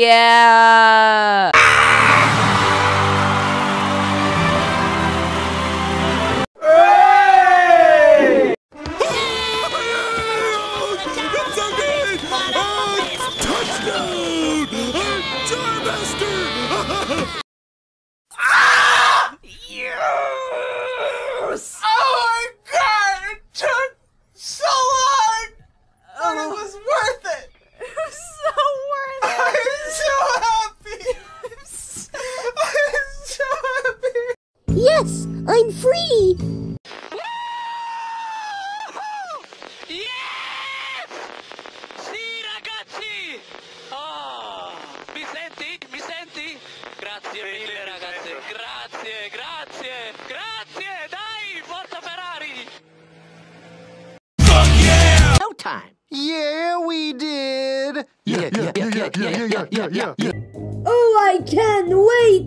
yeah! Yes! Oh my god! It took so long! But it was worth it! It was so worth it! I'm so happy! I'm so happy! Yes, I'm free! Yes! Sì, ragazzi! Oh, mi senti? Mi senti? Grazie mille, ragazzi. Grazie, grazie, grazie! Dai, forza Ferrari! No time! Yeah, we did. Yeah. Oh, I can't wait!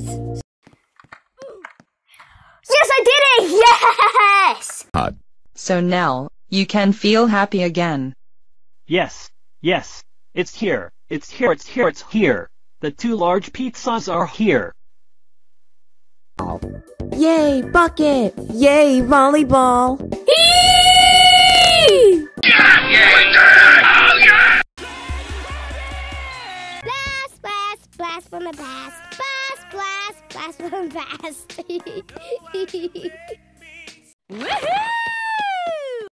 Yes, I did it! Yes! So now, you can feel happy again. Yes, it's here, it's here. The 2 large pizzas are here. Yay, bucket! Yay, volleyball! Blast, blast, blast from the past. Blast, blast, blast from the past. Woohoo!